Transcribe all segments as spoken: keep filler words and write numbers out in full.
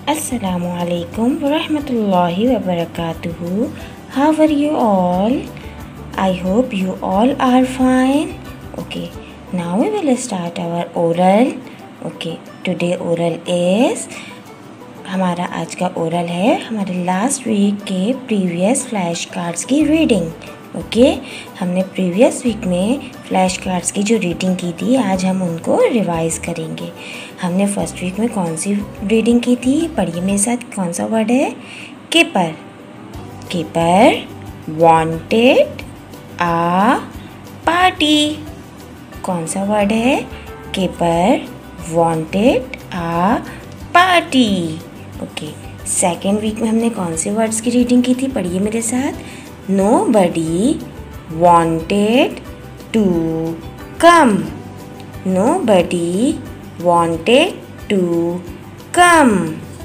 Assalamualaikum warahmatullahi wabarakatuh. How are you all? I hope you all are fine. Okay, now we will start our oral. Okay, today oral is हमारा आज का oral है हमारे last week के previous flash cards की reading. Okay okay? हमने previous week में flash cards की जो रीडिंग की थी आज हम उनको रिवाइज करेंगे। हमने फर्स्ट वीक में कौन सी रीडिंग की थी, पढ़िए मेरे साथ। कौन सा वर्ड है? Keeper. Keeper wanted a party. कौन सा वर्ड है? Keeper wanted a party. Okay, second week में हमने कौन से वर्ड्स की रीडिंग की थी, पढ़िए मेरे साथ। Nobody wanted to come. Nobody wanted to come.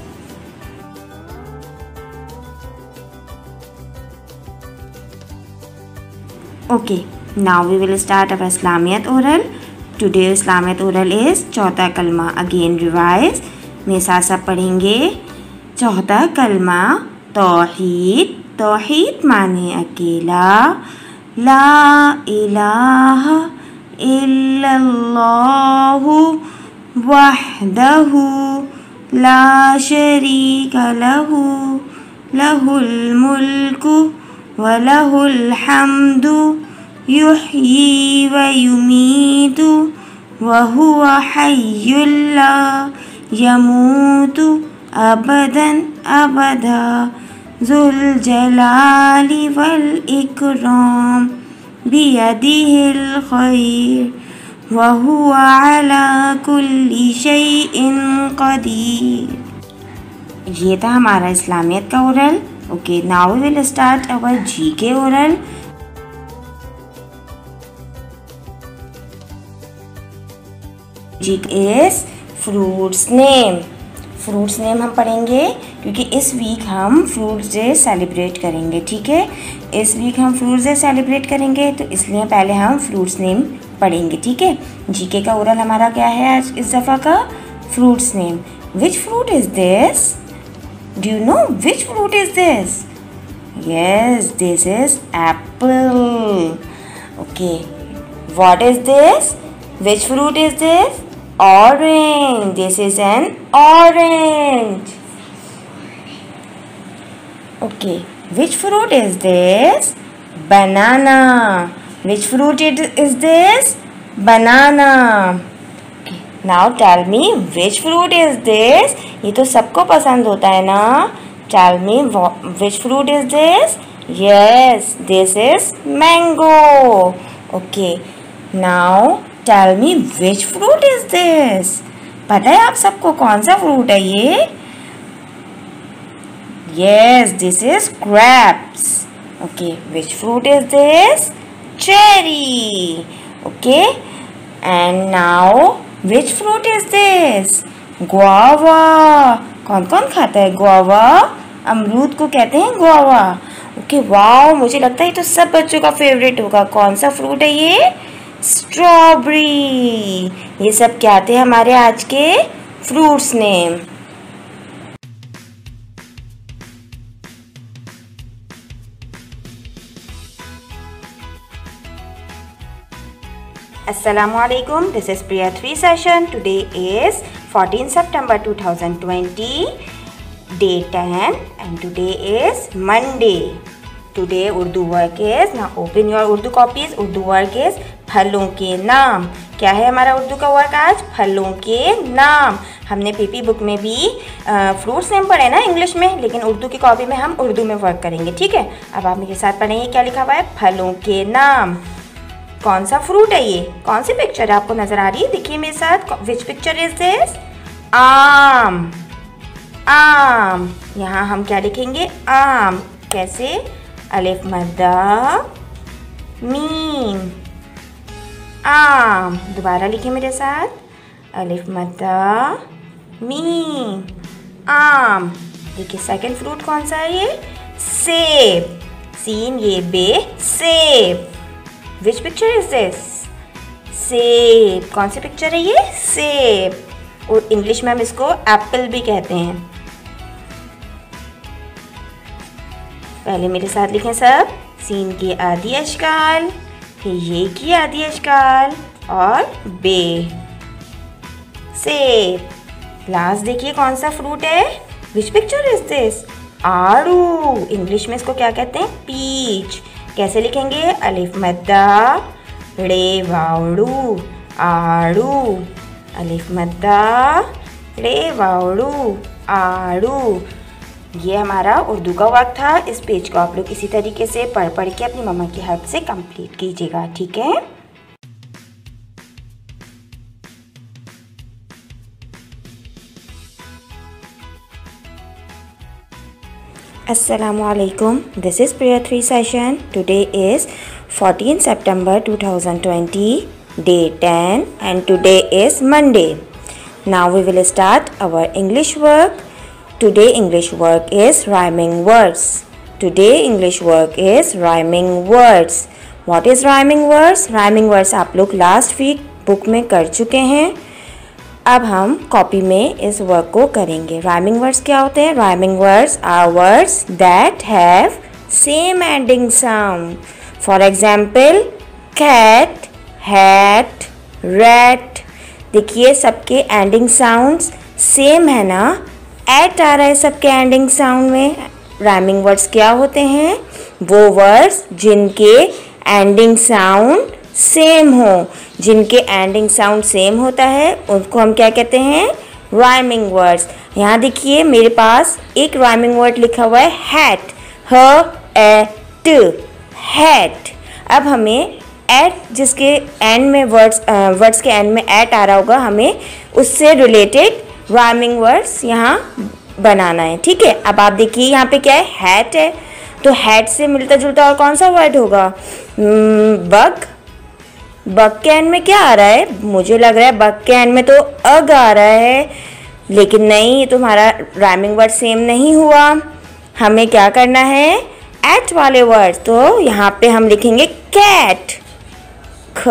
Okay, now we will start our Islamiyat oral. Today Islamiyat oral is चौथा कलमा। Again revise. मेरे साथ सब पढ़ेंगे। चौथा कलमा तौहीद। तौहीद माने अकेला। ला इलाहा इल्लल्लाहु वहदहु ला शरीका लहु लहुल मुल्कु व लहुल हम्दु युह्यी व युमीतु व हुवा हय्युल ला यमूतु अबदन अबदा ज़ुल जलाली वल इकराम बियदिहिल खैर व हुवा अला कुल्ली शैइन क़दीर। ये था हमारा इस्लामियत का oral. Okay, now we will start our G K oral. G is fruits name. Fruits name हम पढ़ेंगे क्योंकि इस वीक हम फ्रूट्स डे सेलिब्रेट करेंगे। ठीक है, इस वीक हम फ्रूट्स डे सेलिब्रेट करेंगे तो इसलिए पहले हम फ्रूट्स नेम पढ़ेंगे। ठीक है, जीके का ओरल हमारा क्या है आज इस दफ़ा का? Fruits name. Which fruit is this? Do you know which fruit is this? Yes, this is apple. Okay, what is this? Which fruit is this? Orange. This is an orange. Okay. Which fruit is this? Banana. Which fruit it is this? Banana. Okay. Now tell me which fruit is this? ये तो सबको पसंद होता है ना? Tell me which fruit is this? Yes, this is mango. Okay. Now Tell me which fruit is this? पता है आप सबको कौन सा फ्रूट है ये? Yes, this is grapes. Okay, which fruit is this? Cherry. Okay, and now which fruit is this? Guava. कौन कौन खाता है गुआवा? अमरूद को कहते हैं गुआवा। ओके, वाओ, मुझे लगता है ये तो सब बच्चों का फेवरेट होगा। कौन सा फ्रूट है ये? स्ट्रॉबेरी। ये सब क्या थे हमारे आज के fruits name. Assalamualaikum. This is Priya three session. Today is fourteenth September two thousand twenty, day ten, and today is Monday. Today Urdu work is, now open your Urdu copies. Urdu work is फलों के नाम। क्या है हमारा उर्दू का work आज? फलों के नाम। हमने पीपी बुक में भी फ्रूट्स नेम पढ़े ना इंग्लिश में, लेकिन उर्दू की कॉपी में हम उर्दू में वर्क करेंगे। ठीक है, अब आप मेरे साथ पढ़ेंगे क्या लिखा हुआ है? फलों के नाम। कौन सा फ्रूट है ये? कौन सी पिक्चर आपको नजर आ रही है? देखिए मेरे साथ। Which picture is this? आम। आम। यहाँ हम क्या लिखेंगे? आम। कैसे? अलिफ मद्दा मीम। आम। दोबारा लिखिए मेरे साथ। अलिफ मद्दा मीम। आम। देखिए सेकंड फ्रूट कौन सा है ये? सेब। सीन ये बे, सेब। Which picture is this? सेब। कौन सी पिक्चर है ये? सेब। और इंग्लिश में हम इसको एप्पल भी कहते हैं। पहले मेरे साथ लिखें सब। सीन की आधी अशकाल, फिर ये की आधी अशकाल और बे। सेब। लास्ट देखिए कौन सा फ्रूट है। Which picture is this? आड़ू। इंग्लिश में इसको क्या कहते हैं? पीच। कैसे लिखेंगे? अलिफ मद्दा रे वावड़ू आड़ू। अलिफ मद्दा रे वावड़ू आड़ू। ये हमारा उर्दू का वर्क था। इस पेज को आप लोग इसी तरीके से पढ़ पढ़ के अपनी मम्मा की हेल्प से कंप्लीट कीजिएगा, ठीक है। Assalamualaikum. This is prayer three session. Today is fourteenth September two thousand twenty, day ten, and today is Monday. Now we will start our English work. Today English work is rhyming words. Today English work is rhyming words. What is rhyming words? Rhyming words आप लोग last week book में कर चुके हैं। अब हम copy में इस वर्क को करेंगे। राइमिंग वर्ड्स क्या होते हैं? Rhyming words are words that have same ending sound. For example cat, hat, rat. देखिए सबके एंडिंग साउंड्स सेम है ना, एट आ रहा है सबके एंडिंग साउंड में। राइमिंग वर्ड्स क्या होते हैं? वो वर्ड्स जिनके एंडिंग साउंड सेम हो। जिनके एंडिंग साउंड सेम होता है उनको हम क्या कहते हैं? Rhyming words. यहाँ देखिए मेरे पास एक राइमिंग वर्ड लिखा हुआ है हैट, ह ए ट, हैट। अब हमें एट, जिसके एंड में वर्ड्स वर्ड्स के एंड में एट आ रहा होगा, हमें उससे रिलेटेड राइमिंग वर्ड्स यहाँ बनाना है, ठीक है। अब आप देखिए यहाँ पे क्या है? हैट है, तो हैट से मिलता जुलता और कौन सा वर्ड होगा? बग। बग के एंड में क्या आ रहा है? मुझे लग रहा है बग के एंड में तो अग आ रहा है, लेकिन नहीं, ये तो हमारा राइमिंग वर्ड सेम नहीं हुआ। हमें क्या करना है? एट वाले वर्ड। तो यहाँ पे हम लिखेंगे cat, C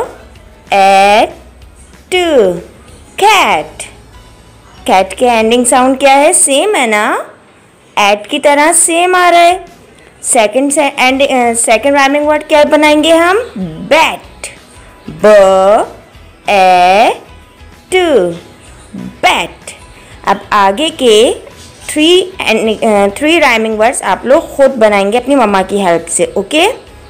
A T, cat. Cat के एंडिंग साउंड क्या है? सेम है ना, एट की तरह सेम आ रहा है। Second and second rhyming word क्या बनाएंगे हम? बैट, ब ए ट, बैट। अब आगे के थ्री थ्री राइमिंग वर्ड्स आप लोग खुद बनाएंगे अपनी मम्मा की हेल्प से, okay.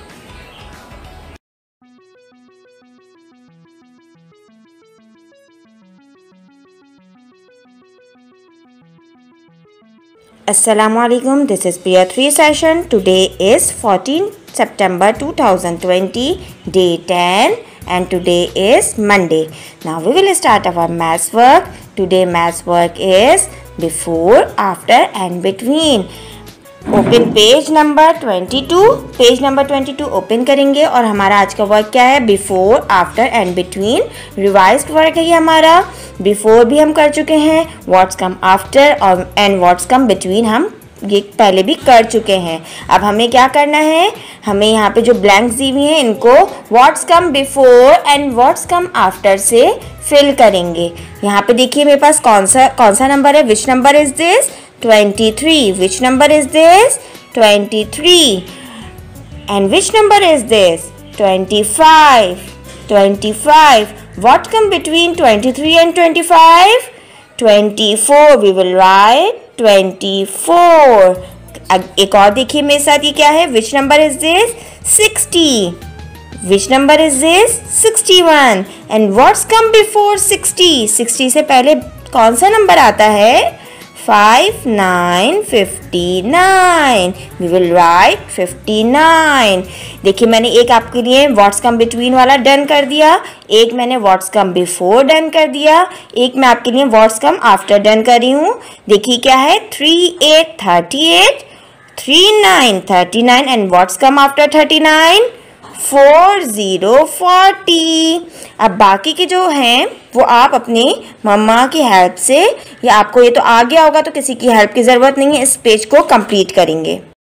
Assalamualaikum. This is Priya three session. Today is fourteenth September two thousand twenty, day ten, and today is Monday. Now we will start our maths work. Today maths work is before, after, and between. Open page number twenty-two. Page number twenty-two open करेंगे और हमारा आज का work क्या है? Before, after, and between. Revised work है ये हमारा। Before भी हम कर चुके हैं, What's come after और and What's come between हम ये पहले भी कर चुके हैं। अब हमें क्या करना है? हमें यहाँ पे जो ब्लैंक्स दी हुई हैं इनको What's come before and What's come after से फिल करेंगे। यहाँ पे देखिए मेरे पास कौन सा कौन सा नंबर है? Which number is this? twenty-three. Which number is this? twenty-three. And which number is this? twenty-five. twenty-five. What come between twenty-three and twenty-five? twenty-four. We will write twenty-four. एक और देखिए मेरे साथ, ये क्या है? Which number is this? sixty. Which number is this? sixty-one. And what's come before sixty? sixty से पहले कौन सा नंबर आता है? five, nine, fifty-nine. We will write fifty-nine. देखिए मैंने एक आपके लिए What's come between वाला डन कर दिया, एक मैंने What's come before डन कर दिया, एक मैं आपके लिए What's come after डन कर रही हूँ। देखिए क्या है? three, eight, thirty-eight, three, nine, thirty-nine, and What's come after thirty-nine? Four zero forty. अब बाकी के जो हैं वो आप अपनी मम्मा की हेल्प से, या आपको ये तो आ गया होगा तो किसी की हेल्प की ज़रूरत नहीं है, इस पेज को कंप्लीट करेंगे।